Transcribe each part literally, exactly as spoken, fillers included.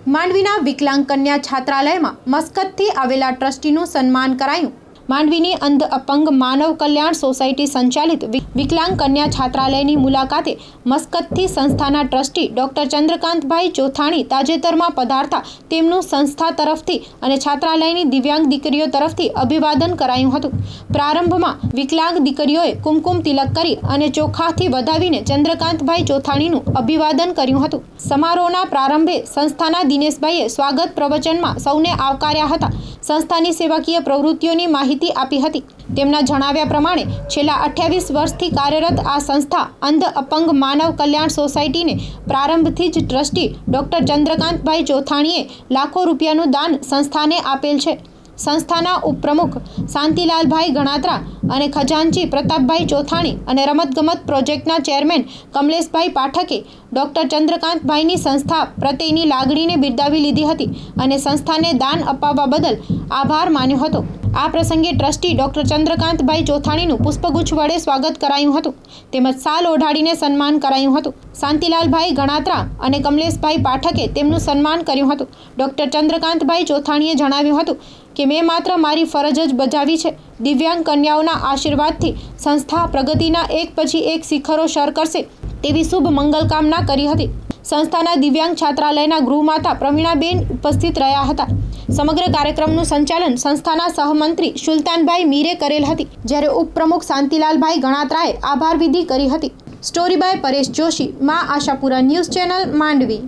માંડવીના વિકલાંગ કન્યા છાત્રાલયમાં મસ્કતથી આવેલા ટ્રસ્ટીનું સન્માન કરાયું। માંડવીની અંધ અપંગ માનવ કલ્યાણ સોસાયટી સંચાલિત વિકલાંગ કન્યા છાત્રાલયની મુલાકાતે મસ્કતથી સંસ્થાના ટ્રસ્ટી ડોક્ટર ચંદ્રકાંતભાઈ ચોથાણી તાજેતરમાં પધારતા તેમનું સંસ્થા તરફથી અને છાત્રાલયની દિવ્યાંગ દીકરીઓ તરફથી અભિવાદન કરાયું હતું। પ્રારંભમાં વિકલાંગ દીકરીઓએ કુમકુમ તિલક કરી અને ચોખાથી વધાવીને ચંદ્રકાંતભાઈ ચોથાણીનું અભિવાદન કર્યું હતું। સમારોહના પ્રારંભે સંસ્થાના દિનેશભાઈએ સ્વાગત પ્રવચનમાં સૌને આવકાર્યા હતા। સંસ્થાની સેવાકીય પ્રવૃત્તિઓની માહિતી આપી હતી। તેમના જણાવ્યા પ્રમાણે છેલ્લા અઠ્યાવીસ વર્ષથી કાર્યરત આ સંસ્થા અંધ અપંગ માનવ કલ્યાણ સોસાયટીને પ્રારંભથી જ ટ્રસ્ટી ડોક્ટર ચંદ્રકાંતભાઈ ચોથાણીએ લાખો રૂપિયાનું દાન સંસ્થાને આપેલ છે। સંસ્થાના ઉપપ્રમુખ શાંતિલાલભાઈ ગણાત્રા અને ખજાનચી પ્રતાપભાઈ ચોથાણી અને રમતગમત પ્રોજેક્ટના ચેરમેન કમલેશભાઈ પાઠકે ડોક્ટર ચંદ્રકાંતભાઈની સંસ્થા પ્રત્યેની લાગણીને બિરદાવી લીધી હતી અને સંસ્થાને દાન અપાવવા બદલ આભાર માન્યો હતો। આ પ્રસંગે ટ્રસ્ટી ડોક્ટર ચંદ્રકાંતભાઈ ચોથાણીનું પુષ્પગુચ્છ વડે સ્વાગત કરાયું હતું તેમજ સાલ ઓઢાડીને સન્માન કરાયું હતું। શાંતિલાલભાઈ ગણાત્રા અને કમલેશભાઈ પાઠકે તેમનું સન્માન કર્યું હતું। ડોક્ટર ચંદ્રકાંતભાઈ ચોથાણીએ જણાવ્યું હતું કે મેં માત્ર મારી ફરજ જ બજાવી છે। દિવ્યાંગ કન્યાઓના આશીર્વાદથી સંસ્થા પ્રગતિના એક પછી એક શિખરો સર કરશે તેવી શુભ મંગલકામના કરી હતી। સંસ્થાના દિવ્યાંગ છાત્રાલયના ગૃહમાતા પ્રવીણાબેન ઉપસ્થિત રહ્યા હતા। સમગ્ર કાર્યક્રમનું સંચાલન સંસ્થાના સહમંત્રી સુલતાનભાઈ મીરે કરેલ હતી, જ્યારે ઉપપ્રમુખ શાંતિલાલભાઈ ગણાત્રાએ આભાર વિધિ કરી હતી। સ્ટોરી બાય પરેશ જોશી, મા આશાપુરા ન્યૂઝ ચેનલ, માંડવી।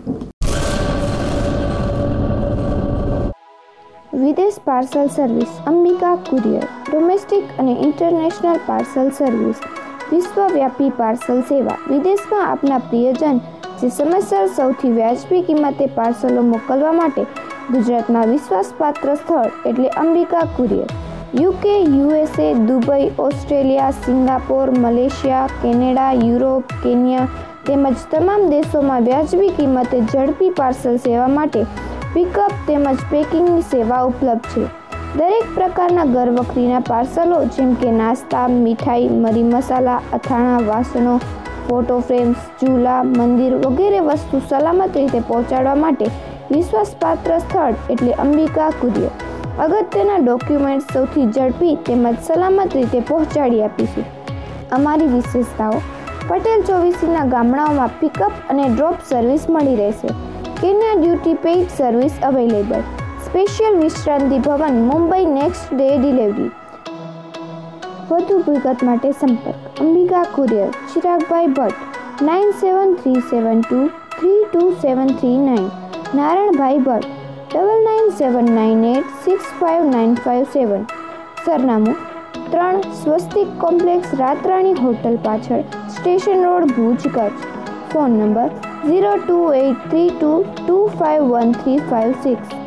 વિદેશ parcel service Ambika courier, domestic અને ઇન્ટરનેશનલ પાર્સલ સર્વિસ, વિશ્વવ્યાપી પાર્સલ સેવા। વિદેશમાં આપના પ્રિયજન જે સમયસર સૌથી વ્યાજબી કિંમતે પાર્સલો મોકલવા માટે ગુજરાતમાં વિશ્વાસપાત્ર સ્થળ એટલે Ambika courier. UK, USA, Dubai, Australia, Singapore, Malaysia, Canada, Europe, Kenya તેમજ તમામ દેશોમાં વ્યાજબી કિંમતે ઝડપી પાર્સલ સેવા માટે પિકઅપ તેમજ પેકિંગની સેવા ઉપલબ્ધ છે। દરેક પ્રકારના ઘરવખરીના પાર્સલો જેમ કે નાસ્તા, મીઠાઈ, મરી મસાલા, અથાણા, વાસણો, ફોટો ફ્રેમ્સ, ચૂલા, મંદિર વગેરે વસ્તુ સલામત રીતે પહોંચાડવા માટે વિશ્વાસપાત્ર સ્થળ એટલે અંબિકા કુરિયર। અગત્યના ડોક્યુમેન્ટ સૌથી ઝડપી તેમજ સલામત રીતે પહોંચાડી આપીશું। અમારી વિશેષતાઓ: પટેલ ચોવીસીના ગામડાઓમાં પિકઅપ અને ડ્રોપ સર્વિસ મળી રહેશે। Kenya duty paid service available. Special Vishranti Bhavan, Mumbai, next day delivery. વધુ વિગત માટે સંપર્ક Ambika courier, Chiragbhai Bhatt, nine seven three seven two three two seven three nine, Narayanbhai Bhatt, double nine seven nine eight six five nine five seven. સરનામું ત્રણ Swastik complex, Ratrani hotel પાછળ, station road, Bhuj, Kutch. Phone number zero two eight three two two five one three five six.